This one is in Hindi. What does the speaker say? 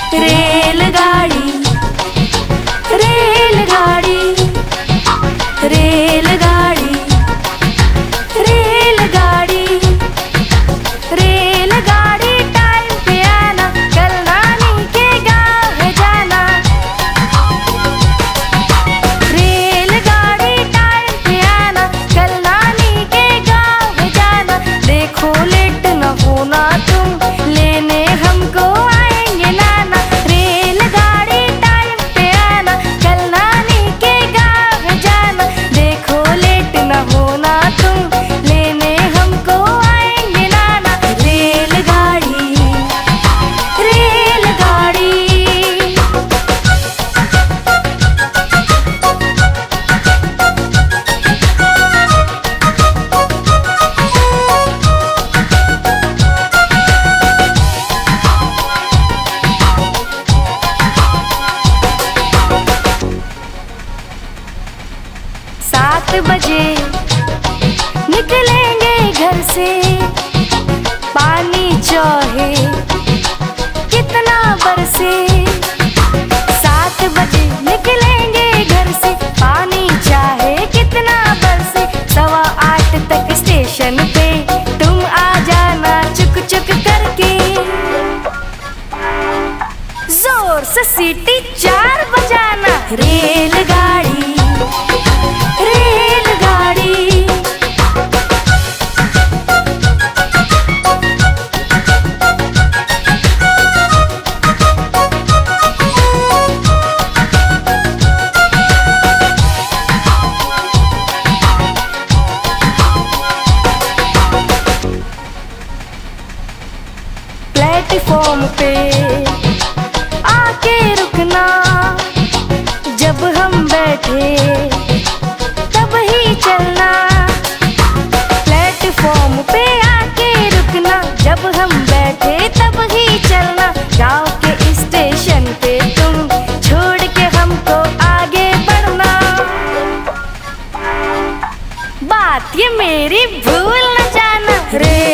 रेलगाड़ी रेलगाड़ी रेलगाड़ी रेलगाड़ी रेलगाड़ी टाइम पे आना, कल नानी के गाँव है जाना। रेलगाड़ी टाइम पे आना, कल नानी के गाँव है जाना। देखो लेट न होना तुम, लेने हमको आएंगे नाना। रेलगाड़ी टाइम पे आना, कल नानी के गाँव है जाना। देखो लेट न होना तुम, लेने हमको आएंगे नाना। रेलगाड़ी रेलगाड़ी सात बजे निकलेंगे घर से, पानी चाहे कितना बरसे। 7 बजे निकलेंगे घर से, पानी चाहे कितना बरसे। 7:15 तक स्टेशन पे तुम आ जाना, चुक चुक करके जोर से सीटी 4 बजाना। रेलगाड़ी रेलगाड़ी प्लेटफॉर्म पे आके रुकना, जब हम बैठे तब ही चलना। प्लेटफॉर्म पे आके रुकना, जब हम बैठे तब ही चलना। गाँव के स्टेशन पे तुम छोड़ के हमको आगे बढ़ना। बात ये मेरी भूल न जाना।